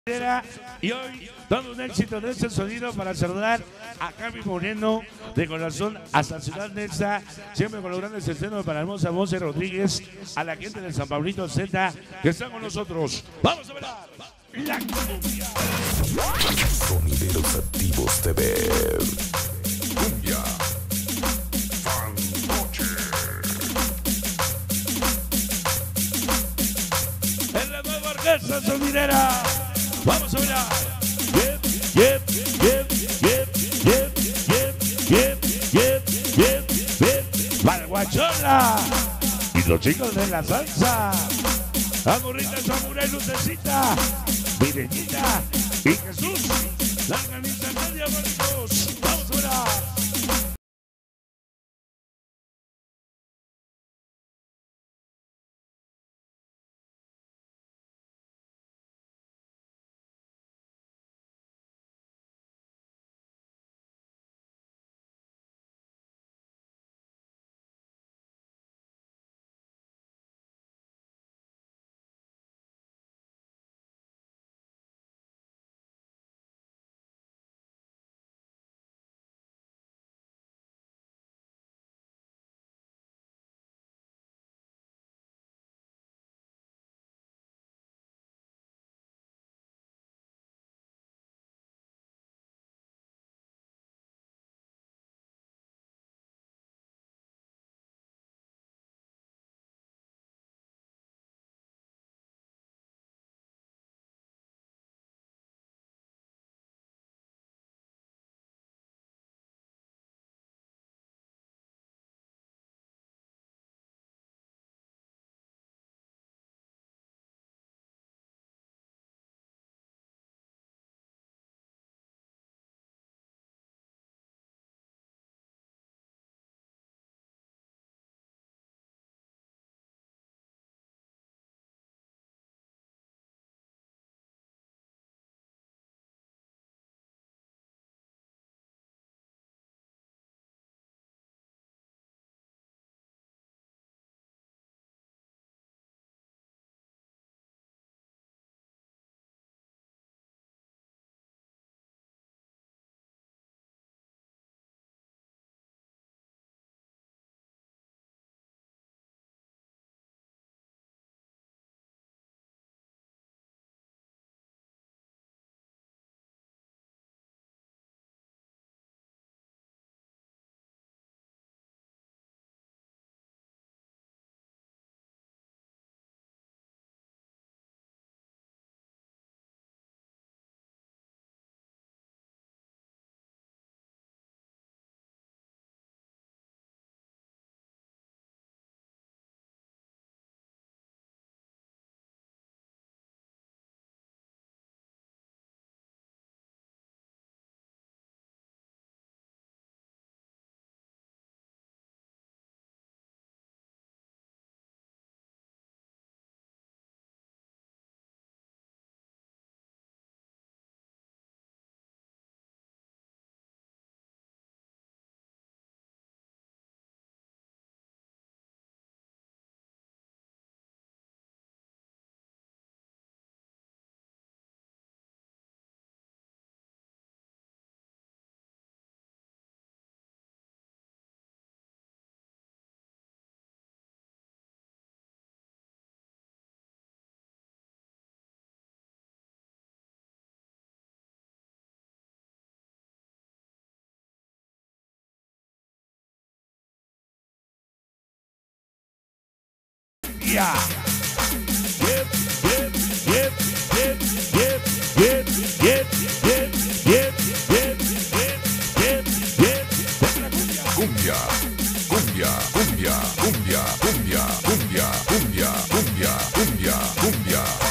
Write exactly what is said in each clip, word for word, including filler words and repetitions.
Y hoy todo un éxito de este sonido para saludar a Javi Moreno de corazón hasta Ciudad Neza, siempre con los grandes estrenos para la hermosa Monse Rodríguez, a la gente de San Pablito Z que está con nosotros. Vamos a ver la cumbia. Sonideros Activos T V. Cumbia. En la nueva orquesta sonidera. Vamos a ver. Yep, yep, yep, yep, yep, yep, yep, yep, yep, yep. Valguachola. Y los chicos de la salsa. Amorrita, Samurai, Lucecita, Mireñita y Jesús. La organización de diabólicos. Vamos a ver. Yeah. Yep, yep, yep, yep, yep, yep, yep, yep, yep, yep, yep, yep, yep. Cumbia. Cumbia. Cumbia. Cumbia. Cumbia. Cumbia. Cumbia. Cumbia. Cumbia. Cumbia.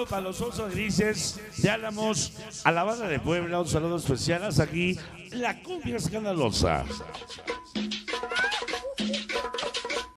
saludo para los osos grises de Álamos, a la banda de Puebla, un saludo especial hasta aquí, la cumbia escandalosa.